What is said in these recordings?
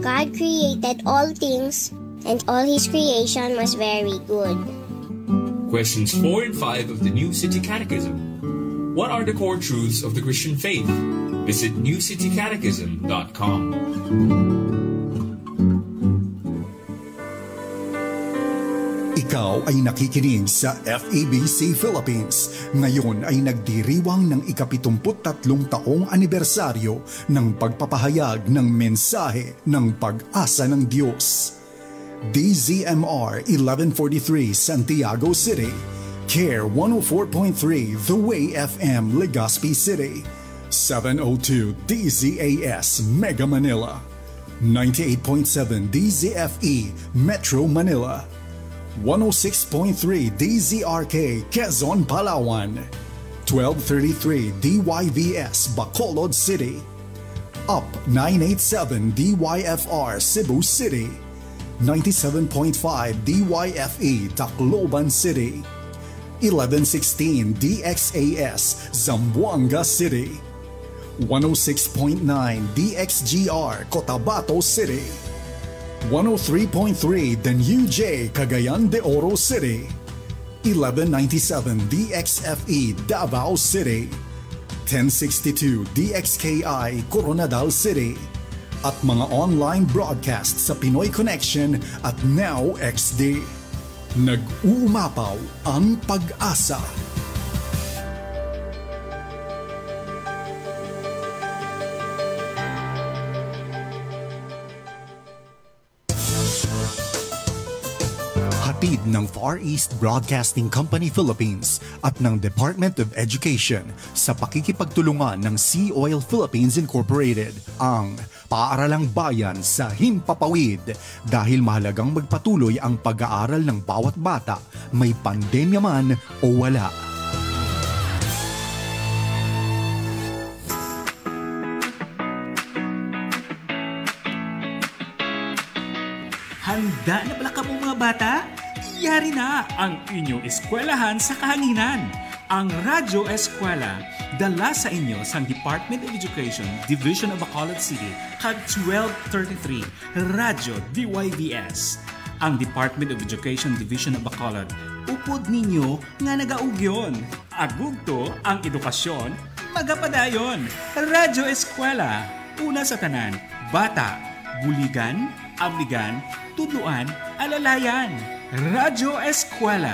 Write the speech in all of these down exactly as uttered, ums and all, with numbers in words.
God created all things, and all His creation was very good. Questions four and five of the New City Catechism. What are the core truths of the Christian faith? Visit new city catechism dot com. Ikaw ay nakikinig sa F E B C Philippines. Ngayon ay nagdiriwang ng ikapitumput tatlong taong anibersaryo ng pagpapahayag ng mensahe ng pag-asa ng Diyos. D Z M R eleven forty-three Santiago City, Care one oh four point three The Way F M Legazpi City, seven oh two D Z A S Mega Manila, ninety-eight point seven D Z F E Metro Manila, one oh six point three D Z R K Quezon, Palawan, twelve thirty-three D Y V S Bacolod City, Up nine eighty-seven D Y F R Cebu City, ninety-seven point five D Y F E Tacloban City, eleven sixteen D X A S Zamboanga City, one oh six point nine D X G R Cotabato City, one oh three point three The New J Cagayan de Oro City, eleven ninety-seven D X F E Davao City, ten sixty-two D X K I Coronadal City, at mga online broadcast sa Pinoy Connection at Now X D. Nag-uumapaw ang pag-asa. Hatid ng Far East Broadcasting Company Philippines at ng Department of Education sa pakikipagtulungan ng Sea Oil Philippines Incorporated ang Paaralang Bayan sa Himpapawid, dahil mahalagang magpatuloy ang pag-aaral ng bawat bata, may pandemya man o wala. Handa na pala ka mga bata? Yari na ang inyong eskwelahan sa kahanginan. Ang Radyo Eskwela, dala sa inyo sa Department of Education, Division of Bacolod City, kag twelve thirty-three, Radyo D Y V S. Ang Department of Education, Division of Bacolod, upod ninyo nga nagaugyon. Agugto ang edukasyon, magapadayon. Radyo Eskwela, una sa tanan, bata, buligan, abligan, tudluan, alalayan. Radyo Eskwela.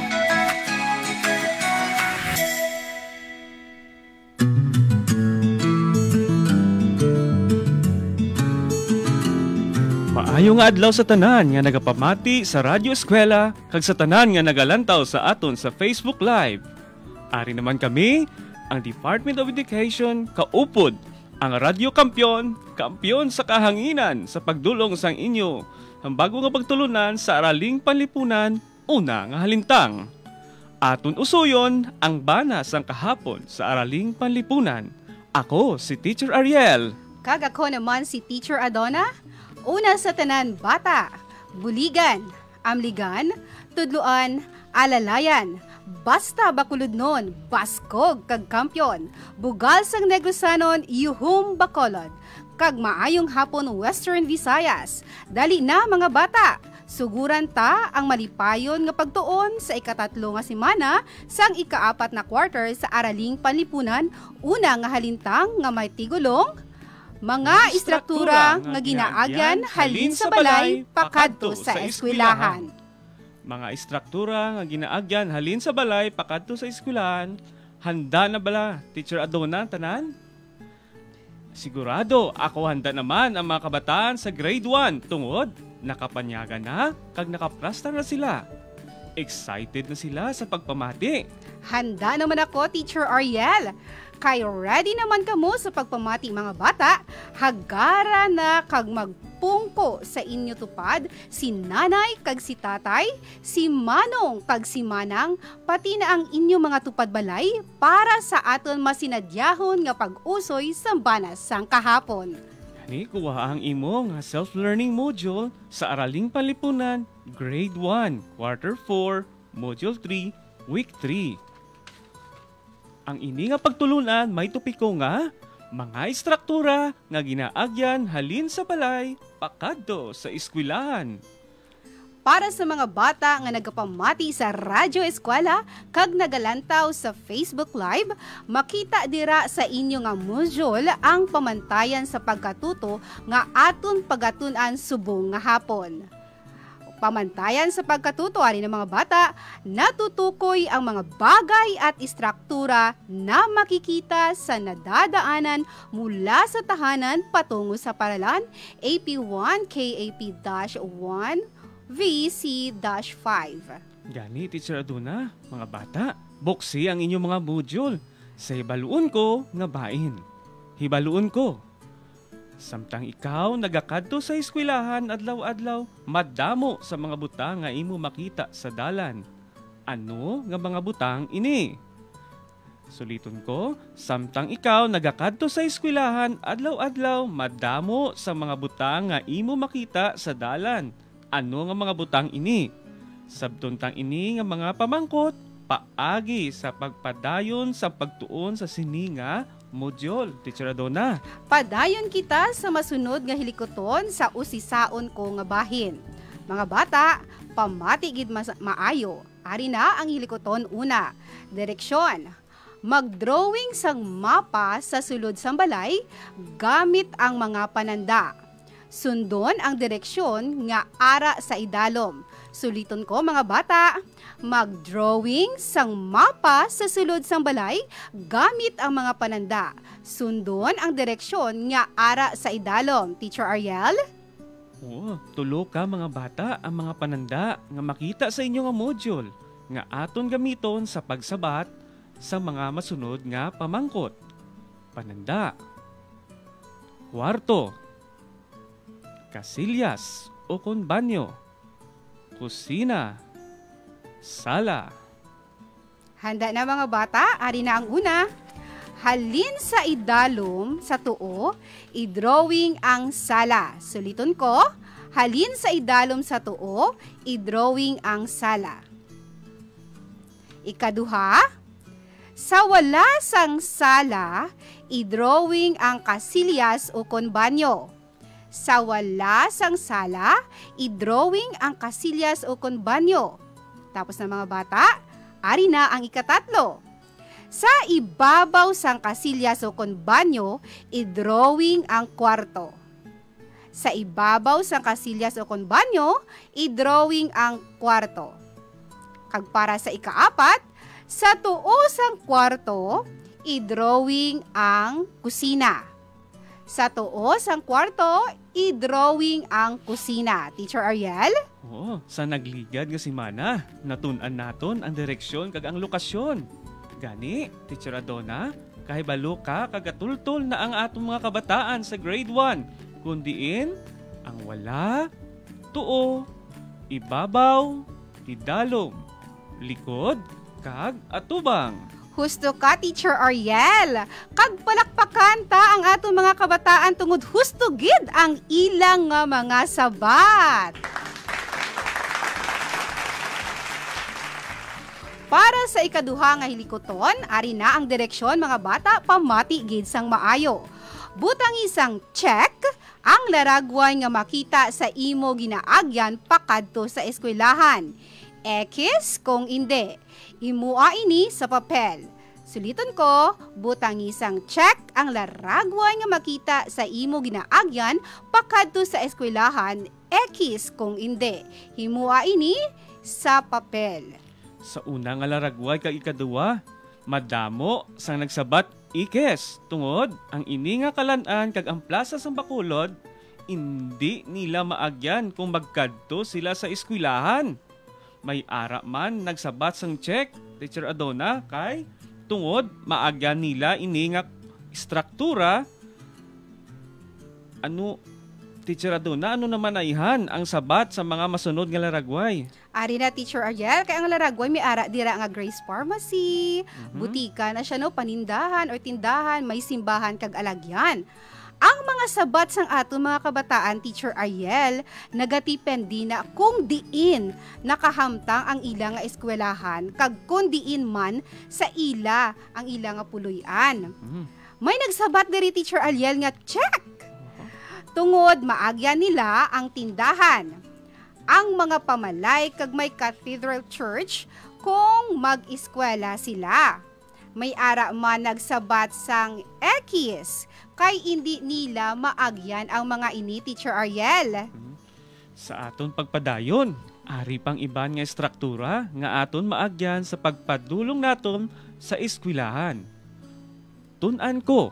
Maayong adlaw sa tanan nga nagapamati sa Radyo Eskwela kag sa tanan nga nagalantaw sa aton sa Facebook Live. Ari naman kami, ang Department of Education, kaupod ang Radyo Kampiyon, kampiyon sa kahanginan sa pagdulong sang inyo ang bago nga pagtulunan sa Araling Panlipunan, una nga halintang. Aton usuyon ang bana sang kahapon sa Araling Panlipunan. Ako si Teacher Ariel. Kag ako naman si Teacher Adona. Una sa tanan, bata, buligan, amligan, tudluan, alalayan, basta bakulod nun, baskog kag kampyon, bugal sang Negresanon, yuhum Bacolod, kag maayong hapon Western Visayas. Dali na mga bata, suguran ta ang malipayon nga pagtuon sa ikatatlo nga semana sang ikaapat na quarter sa Araling Panlipunan, una nga halintang nga may tigulong, mga istruktura nga ginaagyan halin sa balay pakadto sa eskwelahan. Mga istruktura nga ginaagyan halin sa balay pakadto sa eskwelahan. Handa na bala, Teacher Adona, tanan? Sigurado, ako handa naman ang mga kabataan sa grade one tungod nakapanyaga na kag nakaprasta na sila. Excited na sila sa pagpamati. Handa naman ako, Teacher Ariel. Kay ready naman kamo sa pagpamati mga bata, hagara na kag magpungko sa inyo tupad si nanay kag si tatay, si manong kag si manang, pati na ang inyo mga tupad balay para sa aton masinadyahon nga pag-usoy sa banas sang kahapon. Ni kuha ang imo nga self-learning module sa Araling Panlipunan, grade one, quarter four, module three, week three. Ang ini nga pagtulunan may topiko nga Mga istruktura nga ginaagyan halin sa balay pakadto sa eskwelahan. Para sa mga bata nga nagapamati sa Radyo Eskwela kag nagalantaw sa Facebook Live, makita dira sa inyo nga module ang pamantayan sa pagkatuto nga aton pagatun-an subong nga hapon. Pamantayan sa pagkatuto ani ng mga bata, natutukoy ang mga bagay at istruktura na makikita sa nadadaanan mula sa tahanan patungo sa paralan A P one K A P one V C five. Gani, Teacher Aduna, mga bata, buksi ang inyong mga module. Sa hibaluon ko nga bain. Hibaluon ko. Samtang ikaw nagakadto sa eskwelahan adlaw-adlaw, madamo sa mga butang nga imo makita sa dalan. Ano nga mga butang ini? Suliton ko, samtang ikaw nagakadto sa eskwelahan adlaw-adlaw, madamo sa mga butang nga imo makita sa dalan. Ano nga mga butang ini? Sabtuntang ini nga mga pamangkot, paagi sa pagpadayon sa pagtuon sa sininga module. Teacher Adona. Padayon kita sa masunod nga hilikoton sa usisaon ko nga bahin. Mga bata, pamati gid mas- maayo. Ari na ang hilikoton una. Direksyon. Mag-drawing sang mapa sa sulod sang balay gamit ang mga pananda. Sundon ang direksyon nga ara sa idalom. Suliton ko mga bata, mag-drawing sang mapa sa sulod sang balay gamit ang mga pananda. Sundon ang direksyon nga ara sa idalom. Teacher Ariel? Oh, tulo ka mga bata ang mga pananda nga makita sa inyo nga module nga aton gamiton sa pagsabat sa mga masunod nga pamangkot. Pananda. Kwarto. Kasilyas o kon banyo, kusina, sala. Handa na mga bata, ari na ang una. Halin sa idalom sa tuo, i-drawing ang sala. Suliton ko, halin sa idalom sa tuo, i-drawing ang sala. Ikaduha, sa wala sang sala, i-drawing ang kasilyas o kon banyo. Sa wala sang sala, i-drawing ang kasilyas o kon banyo. Tapos na mga bata, ari na ang ikatatlo. Sa ibabaw sang kasilyas o kon banyo, i-drawing ang kwarto. Sa ibabaw sang kasilyas o kon banyo, i-drawing ang kwarto. Kag para sa ikaapat, sa tuo sang kwarto, i-drawing ang kusina. Sa tuo sang kwarto, i-drawing ang kusina. Teacher Ariel? Oh, sa nagligad nga si Mana, natun-an naton ang direksyon kag ang lokasyon. Gani, Teacher Adona, kahibalo ka kagatultol na ang atong mga kabataan sa grade one, kundiin ang wala, tuo, ibabaw, idalom, likod, kag atubang. Husto ka, Teacher Ariel. Kag palakpakan ta ang aton mga kabataan tungod husto gid ang ilang nga mga sabat. Para sa ikaduha nga hilikoton, ari na ang direksyon mga bata pamati gid sang maayo. Butang isang check ang laragway nga makita sa imo ginaagyan pakadto sa eskwelahan. X kung hindi. Imua ini sa papel. Suliton ko, butang isang check ang laragway nga makita sa imo ginaagyan pakadto sa eskwelahan. X kung hindi. Himua ini sa papel. Sa una nga laragway kag ikaduwa, madamo sang nagsabat ikes tungod ang ini nga kalan-an kag ang plaza sang Bacolod, hindi nila maagyan kung magkadto sila sa eskwelahan. May ara man nagsabat sang check, Teacher Adona, kay tungod maagyan nila ini nga istruktura. Ano, Teacher Adona, ano naman aihan ang sabat sa mga masunod nga laragway? Ari na, Teacher Ariel, kay ang laragway may ara dira nga Grace Pharmacy, Mhm. butika na siya no, panindahan or tindahan, may simbahan kag alagyan. Ang mga sabat sang ato mga kabataan, Teacher Ariel, nagatipende na kung diin nakahamtang ang ila nga eskwelahan kag kung diin man sa ila ang ila nga puloy-an. Mhm. May nagsabat diri Teacher Aliel nga check. Tungod maagyan nila ang tindahan. Ang mga pamalay kag may cathedral church kung mag-eskwela sila. May ara man nagsabat sang X kay hindi nila maagyan ang mga ini Teacher Ariel. Sa aton pagpadayon, ari pang iban nga struktura nga aton maagyan sa pagpadulong naton sa eskwelahan. Tun-an ko,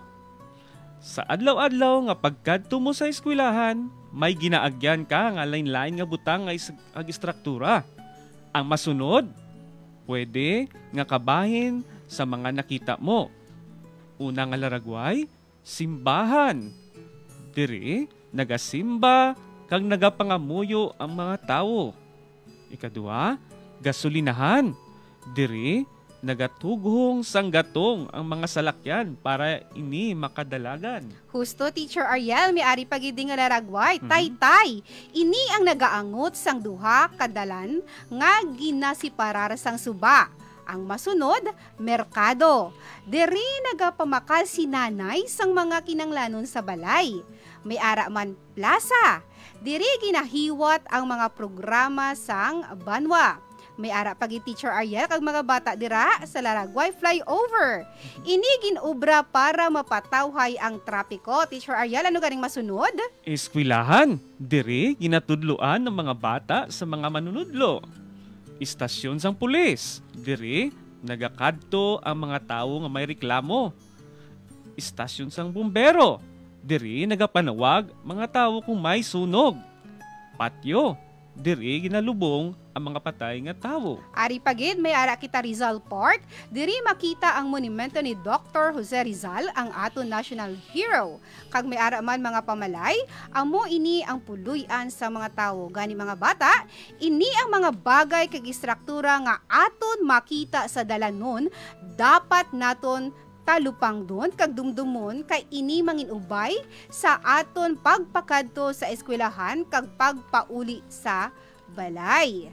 sa adlaw-adlaw nga pagkadto mo sa eskwelahan, may ginaagyan ka nga lain-lain nga butang nga ag struktura. Ang masunod, pwede nga kabahin sa mga nakita mo. Una nga laragway, simbahan. Diri, nagasimba kag nagapangamuyo ang mga tao. Ikadua, gasolinahan. Diri, nagatughong sang gatong ang mga salakyan para ini makadalagan. Husto Teacher Ariel, may ari pagidi nga laragway, mm-hmm. Taytay. Ini ang nagaangot sang duha kadalan nga ginasiparar sang suba. Ang masunod, merkado. Diri nagapamakal si nanay sang mga kinanglanon sa balay. May ara man plaza. Diri ginahiwat ang mga programa sang banwa. May ara pagi Teacher Ariel kag mga bata dira sa Laragway flyover. Ini ginobra para mapatawhay ang trapiko. Teacher Ariel, ano ganing masunod? Eskwelahan. Diri ginatudloan ng mga bata sa mga manunudlo. Istasyon sang pulis. Diri, nagakadto ang mga tao nga may reklamo. Istasyon sang bumbero. Diri, nagapanawag mga tao kung may sunog. Patyo. Diri, ginalubong ang mga patay nga tao. Ari pagid, may ara kita Rizal Park. Diri makita ang monumento ni Doctor Jose Rizal, ang ato national hero. Kag may ara man mga pamalay, amo ini ang puluyan sa mga tao. Gani mga bata, ini ang mga bagay kag istruktura nga aton makita sa dalanon, dapat naton talupang doon kag dumdumon kay ini manginubay sa aton pagpakadto sa eskwelahan kag pagpauli sa balay.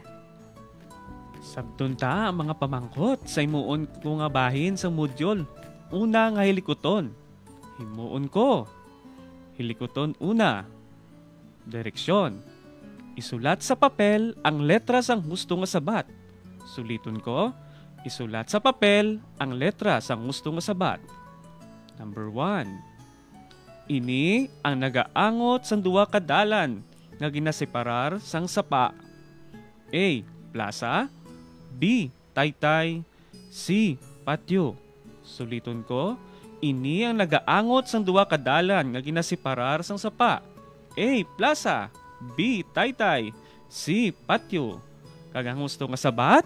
Sabton ta ang mga pamangkot sa imuon ko nga bahin sa modyol. Una nga hilikoton. Himuon ko. Hilikoton una. Direksyon. Isulat sa papel ang letras ang husto nga sabat. Suliton ko. Isulat sa papel ang letras ang husto nga sabat. Number one. Ini ang nagaangot sang duwa ka dalan nga ginasiparar sang sapa. A. Plaza. B. Taytay. C. Patyo. Suliton ko. Ini ang nagaangot sang duwa ka dalan nga ginasiparar sang sapa. A. Plaza. B. Taytay. C. Patyo. Kagang husto nga sabat?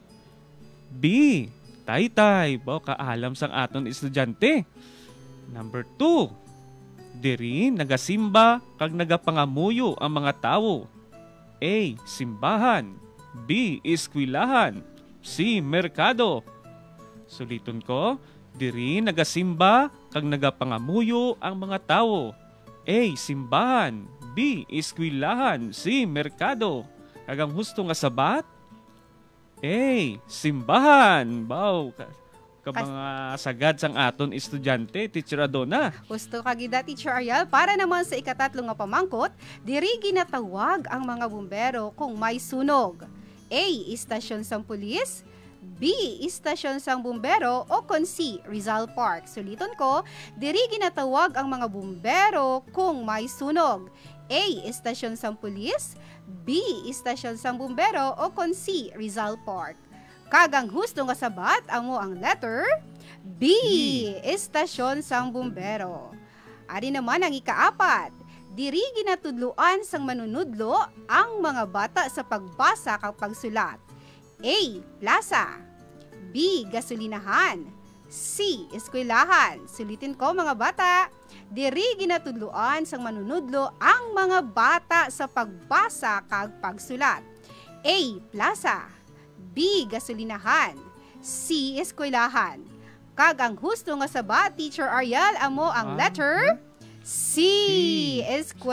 B. Taytay. Bao kaalam sang aton estudyante. Number two. Diri nagasimba kag nagapangamuyo ang mga tao. A. Simbahan. B. Eskwelahan. C. Merkado. Suliton ko. Diri nagasimba kag nagapangamuyo ang mga tao. A. Simbahan. B. Eskwelahan. C. Merkado. Kagang husto nga sabat? A. Simbahan. Bao ka, ka mga sagad sang aton estudyante, Teacher Adona. Gusto kagida Teacher Ariel, para naman sa ikatatlo nga pamangkot, diri ginatawag ang mga bumbero kung may sunog. A. Istasyon sang pulis. B. Istasyon sang bumbero o kon C. Rizal Park. Suliton ko, diri ginatawag ang mga bumbero kung may sunog. A. Istasyon sang pulis. B. Istasyon sang bumbero o kon C. Rizal Park. Kagang husto nga sabat, amo ang letter B. Istasyon sang bumbero. Ari naman ang ikaapat. Diri ginatudloan sang manunudlo ang mga bata sa pagbasa kag pagsulat. A. Plaza. B. Gasolinahan. C. Eskwelahan. Sulitin ko mga bata. Diri ginatudloan sang manunudlo ang mga bata sa pagbasa kag pagsulat. A. Plaza. B. Gasolinahan. C. Eskwelahan. Kag ang husto nga sabat, Teacher Ariel, amo ang letter C.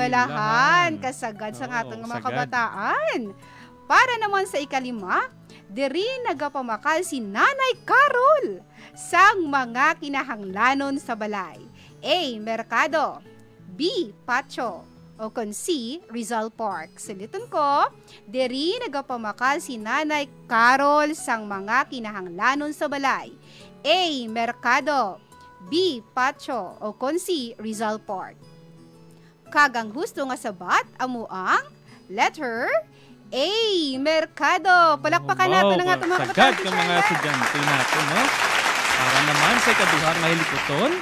Eskwelahan. Kasagad sa Oo, atong mga sagad. kabataan. Para naman sa ikalima, Diri nagapamakal si Nanay Carol sang mga kinahanglanon sa balay. A. Merkado. B. Pacho. O kung C. Rizal Park. Sulitin ko, diri nagapamakal si Nanay Carol sang mga kinahanglanon sa balay. A. Merkado. B. Pacho. O kung C. Rizal Park. Kagang husto nga sabat, amo ang letter A. Merkado. Palakpakan natin ang atong mga sagad ka mga estudyante natin, no? Para naman sa ikaduhang nga hilikoton,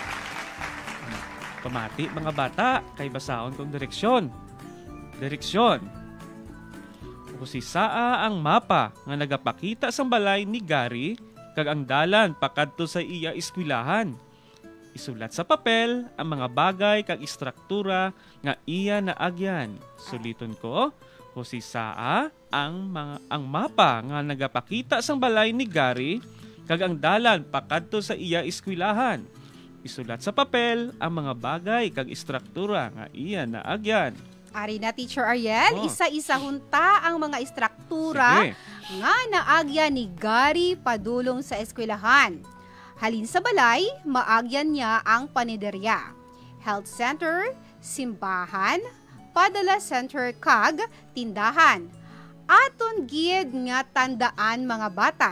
pamati mga bata, kay basahon kong direksyon. Direksyon. Kung si Saa ang mapa nga nagapakita sa balay ni Gary, kag ang dalan pakadto sa iya eskwelahan. Isulat sa papel ang mga bagay kag istruktura nga iya naagyan. Suliton ko, kung si Saa ang mga ang mapa nga nagapakita sa balay ni Gary, kag ang dalan pakadto sa iya eskwelahan. Isulat sa papel ang mga bagay kag istruktura nga iya naagyan. Ari na, Teacher Ariel, Oh. isa-isa hunta ang mga istruktura Sige. nga naagyan ni Gary padulong sa eskwelahan. Halin sa balay, maagyan niya ang paniderya, health center, simbahan, padala center kag tindahan. Aton gid nga tandaan mga bata.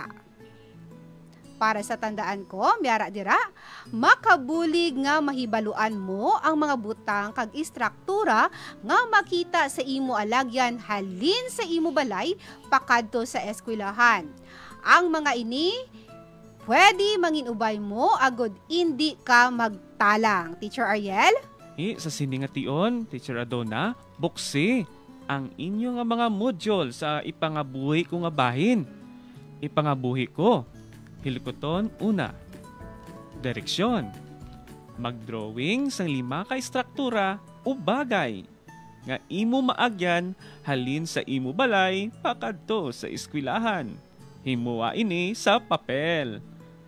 Para sa tandaan ko, miyara dira, makabulig nga mahibaluan mo ang mga butang kag istruktura nga makita sa imo alagyan halin sa imo balay pakadto sa eskwelahan. Ang mga ini pwede manginubay mo agod hindi ka magtalang. Teacher Ariel? Eh, sa siningation, Teacher Adona, buksi ang inyo nga mga module sa ipangabuhi ko nga bahin. Ipangabuhi ko. Hilikoton, una. Direksyon. Magdrawing sang lima ka istruktura o bagay nga imo maagyan halin sa imo balay pakadto sa eskwelahan. Himuwa ini sa papel.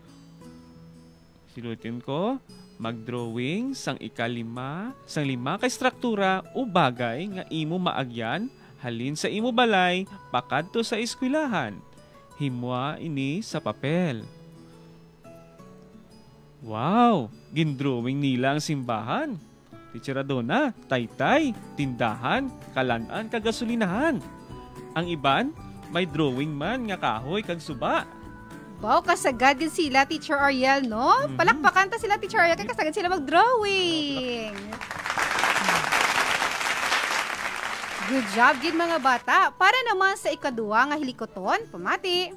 Silutin ko, magdrawing sang ikalima, sang lima ka istruktura o bagay nga imo maagyan halin sa imo balay pakadto sa eskwelahan. Himwa ini sa papel. Wow! Gindrawing nila ang simbahan. Teacher Adona, taytay, tindahan, kalanaan, kagasolinahan. Ang iban, may drawing man nga kahoy kag suba. Wow, kasagad din sila, Teacher Ariel, no? Mhm. Palakpakan ta sila, Teacher Ariel, kaya kasagad sila mag-drawing. Good job, gid mga bata. Para naman sa ikaduwa nga hilikoton, pamati.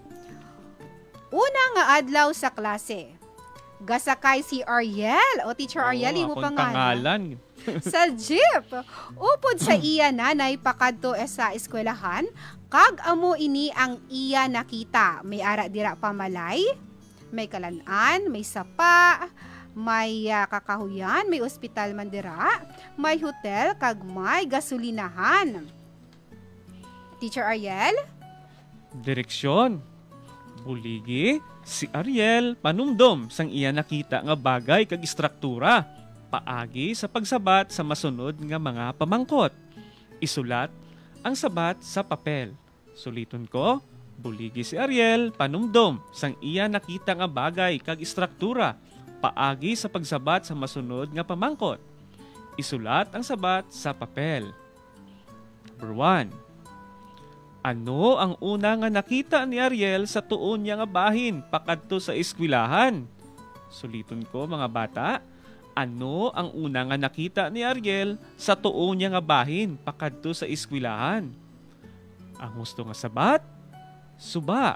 Una nga adlaw sa klase. Gasakay si Ariel, o Teacher Ariel, Oo, imo akong pangalan. pangalan. Sa jeep. Upod sa iya nanay pakadto sa eskwelahan, kag amo ini ang iya nakita. May ara dira pamalay, may kalanan, may sapa, may uh, kakahuyan, may ospital man dira, may hotel, kag may gasolinahan. Teacher Ariel? Direksyon. Buligi, si Ariel panumdom sang iya nakita nga bagay kag istruktura. Paagi sa pagsabat sa masunod nga mga pamangkot. Isulat ang sabat sa papel. Suliton ko, buligi si Ariel panumdom sang iya nakita nga bagay kag istruktura. Paagi sa pagsabat sa masunod nga pamangkot. Isulat ang sabat sa papel. Number one. Ano ang una nga nakita ni Ariel sa tuon niya nga bahin pakadto sa eskwelahan? Suliton ko mga bata. Ano ang una nga nakita ni Ariel sa tuon niya nga bahin pakadto sa eskwelahan? Ang gusto nga sabat? Suba.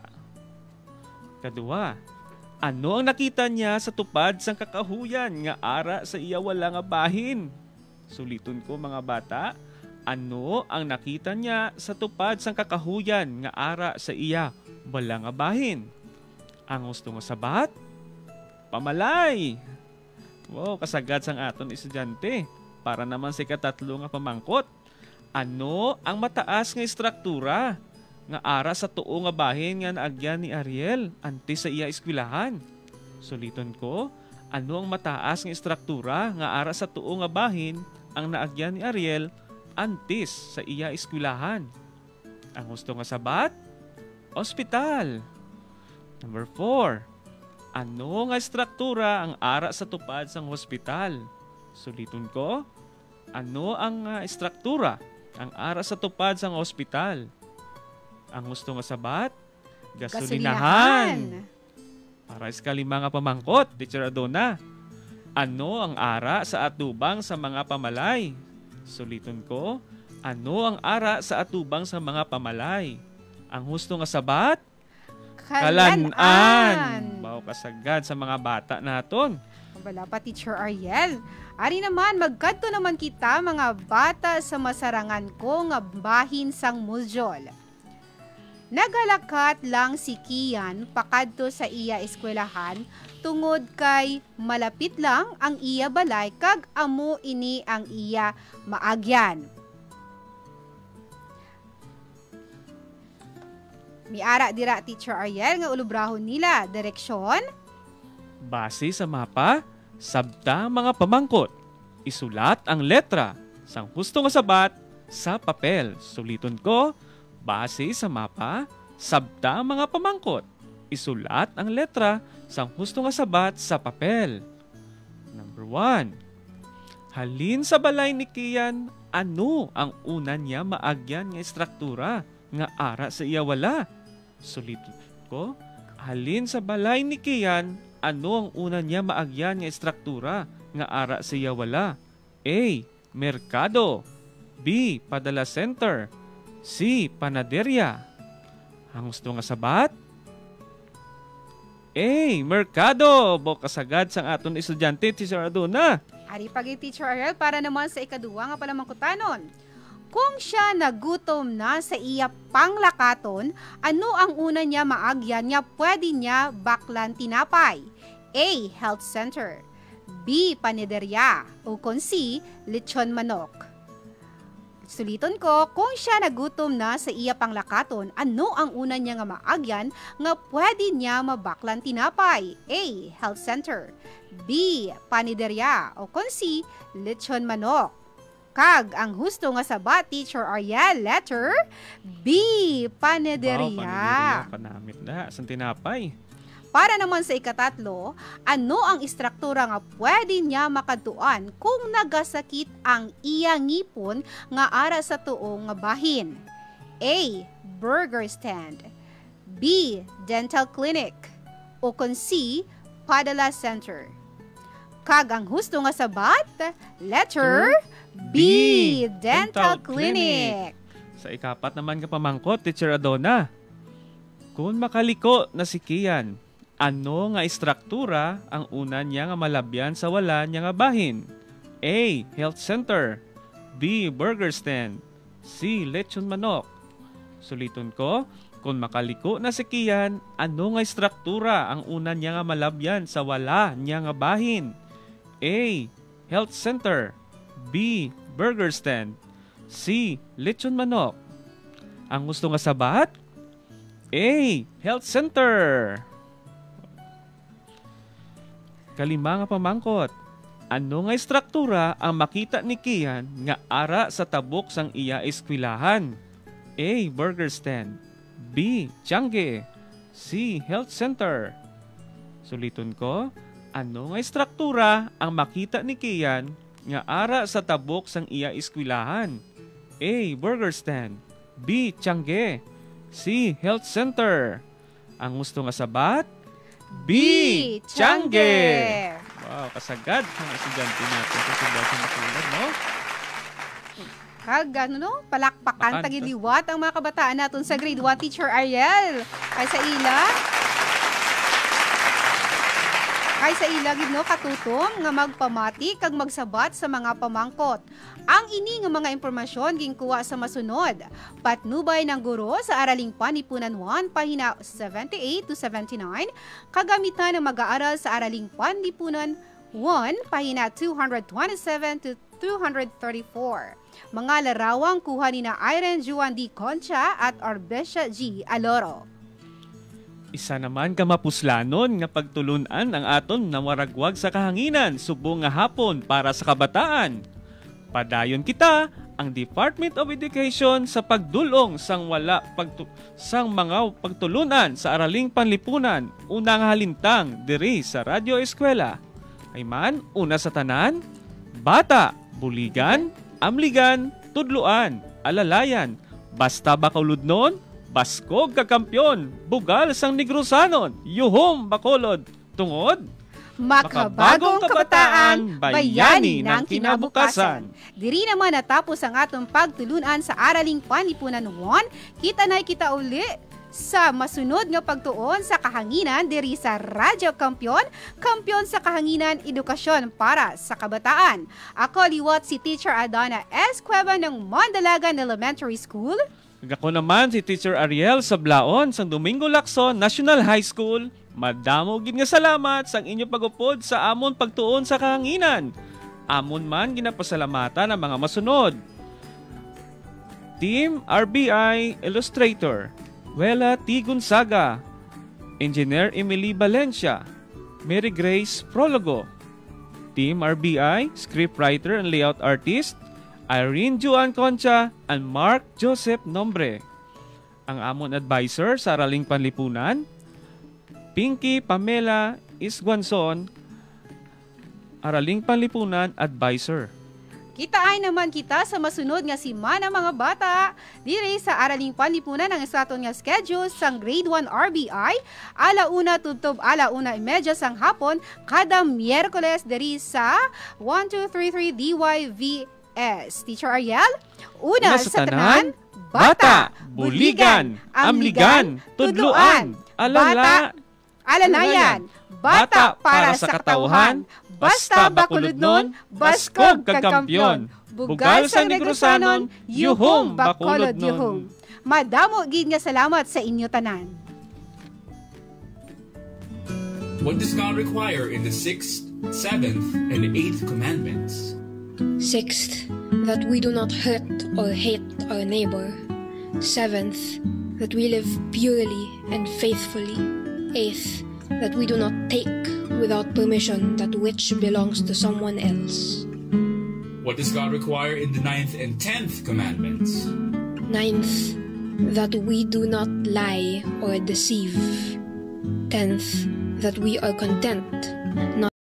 Kadua. Ano ang nakita niya sa tupad sang kakahuyan nga ara sa iya wala nga bahin? Suliton ko mga bata. Ano ang nakita niya sa tupad sang kakahuyan nga ara sa iya wala nga bahin? Ang gusto nga sabat? Pamalay. Wow, kasagad sang aton estudyante. Para naman sa ikatatlo nga pamangkot. Ano ang mataas nga istruktura nga ara sa tuo nga bahin nga naagyan ni Ariel antes sa iya eskwelahan? Suliton ko, ano ang mataas nga istruktura nga ara sa tuo nga bahin ang naagyan ni Ariel antes sa iya eskwelahan? Ang gusto nga sabat? Ospital. Number four. Ano nga struktura ang ara sa tupad sang hospital? Suliton ko. Ano ang uh, struktura ang ara sa tupad sang hospital? Ang gusto nga sabat? Gasolinahan. Para sa kalima nga pamangkot, Teacher Adona. Ano ang ara sa atubang sa mga pamalay? Suliton ko. Ano ang ara sa atubang sa mga pamalay? Ang husto nga sabat? Kalanan. Bao kasagad sa mga bata naton. Wala pa, Teacher Ariel. Ari naman, magkadto naman kita mga bata sa masarangan ko nga bahin sang Muljol. Nagalakat lang si Kian pakadto sa iya eskwelahan tungod kay malapit lang ang iya balay kag amo ini ang iya maagyan. Miara dira, Teacher Ariel, nga ulubrahon nila. Direksyon? Base sa mapa, sabta mga pamangkot. Isulat ang letra sang husto nga sabat sa papel. Suliton ko, base sa mapa, sabta mga pamangkot. Isulat ang letra sang husto nga sabat sa papel. Number one. Halin sa balay ni Kian, ano ang una niya maagyan nga struktura nga ara sa iya wala? Suliton ko, halin sa balay ni Kian, ano ang una niya maagyan nga struktura nga ara sa iya wala? A. Merkado. B. Padala center. C. Panaderya. Ang gusto nga sabat? A. Merkado. Bo kasagad sang aton estudyante, Teacher Adona. Ari pagi, Teacher Ariel, para naman sa ikaduwa nga palamangkutanon. Kung siya nagutom na sa iya panglakaton, ano ang una niya maagyan nga pwede niya baklan tinapay? A. Health center. B. Panaderya. O kung C. Lechon manok. Suliton ko, kung siya nagutom na sa iya panglakaton, ano ang una niya nga maagyan nga pwede niya mabaklan tinapay? A. Health center. B. Panaderya. O kung C. Lechon manok. Kag ang husto nga sabat, Teacher Ariel, letter B. Panaderya. Oh, panaderya. Panamit na. San tinapay? Para naman sa ikatatlo, ano ang istruktura nga pwede niya makatuan kung nagasakit ang iya ngipon nga ara sa tuong nga bahin? A. Burger stand. B. Dental clinic. O kung C. Padala center. Kag ang husto nga sabat, letter B. Dental, Dental clinic. clinic. Sa ikapat naman ka pamangkot, Teacher Adona. Kung makaliko na si Kian, ano nga istruktura ang una niya nga malabyan sa wala niya nga bahin? A. Health center. B. Burger stand. C. Lechon manok. Suliton ko, kung makaliko na si Kian, ano nga istruktura ang una niya nga malabyan sa wala niya nga bahin? A. Health center. B. Burger stand. C. Lechon manok. Ang gusto nga sabat? A. Health center. Kalima nga pamangkot. Ano nga istruktura ang makita ni Kian nga ara sa tabok sang iya eskwelahan? A. Burger stand. B. Tiangge. C. Health center. Suliton ko, ano nga istruktura ang makita ni Kian nga ara sa tabok sang iya eskwelahan? A. Burger stand. B. Tiangge. C. Health center. Ang gusto nga sabat? B. Tiangge. Wow, kasagad ang estudyante natin. Kasagad sa makulat, no? Kag, ano no? Palakpakan, tagiliwat ang mga kabataan natin sa grade one, Teacher Ariel. Kay sa ila, kay sa ila, gid no, katutom nga magpamati kag magsabat sa mga pamangkot. Ang ini nga mga impormasyon ginkuha sa masunod. Patnubay ng guro sa Araling Panlipunan one, pahina seventy-eight to seventy-nine, kagamitan ng mag-aaral sa Araling Panlipunan one, pahina two twenty-seven to two thirty-four. Mga larawang kuha ni na Irene Juan D. Concha at Arbesia G. Aloro. Isa naman ka mapuslanon nga pagtulunan ang aton na waragwag sa kahanginan subong nga hapon para sa kabataan. Padayon kita ang Department of Education sa pagdulong sang wala pagtu- sang mga pagtulunan sa araling panlipunan unang halintang diri sa Radyo Eskwela. Ay man, una sa tanan, bata, buligan, amligan, tudluan, alalayan, basta bakuludnon, baskog kakampyon, bugal sang Negrosanon, yuhom bakolod, tungod, Makabagong kabataan, bayani ng kinabukasan. Diri naman natapos ang atong pagtulunan sa Araling Panlipunan one. Kita na kita uli sa masunod nga pagtuon sa kahanginan diri sa Radyo Kampiyon, Kampiyon sa Kahanginan, Edukasyon para sa Kabataan. Ako liwat si Teacher Adana S. Cueva ng Mandalagan Elementary School. Ako naman si Teacher Ariel Sablaon sa Domingo Lacson National High School. Madamo gid nga salamat sa inyo pagupod sa amon pagtuon sa kahanginan. Amon man ginapasalamatan ang mga masunod. Team R B I Illustrator, Wela T. Gonzaga, Engineer Emily Valencia, Mary Grace Prologo. Team R B I Scriptwriter and Layout Artist, Irene Juan Concha and Mark Joseph Nombre. Ang amon advisor sa Araling Panlipunan, Pinky Pamela Isguanson, Araling Panlipunan Advisor. Kitaay naman kita sa masunod nga si Mana mga bata diri sa Araling Panlipunan ang isaton nga schedule sang Grade one R B I alauna tudtob alauna imedya sang hapon kada Miyerkules diri sa one two three three D Y V S. Teacher Ariel, una, una sa tanan, bata, buligan, amligan, tudluan, alala, alalayan, bata para sa katauhan, basta bakuludnon, baskog kagkampyon, bugal sa Negrosanon, yuhong bakulod yuhong. Madamo gid nga salamat sa inyo tanan. What does God require in the sixth, seventh, and eighth commandments? Sixth, that we do not hurt or hate our neighbor. Seventh, that we live purely and faithfully. Eighth, that we do not take without permission that which belongs to someone else. What does God require in the ninth and tenth commandments? Ninth, that we do not lie or deceive. Tenth, that we are content, not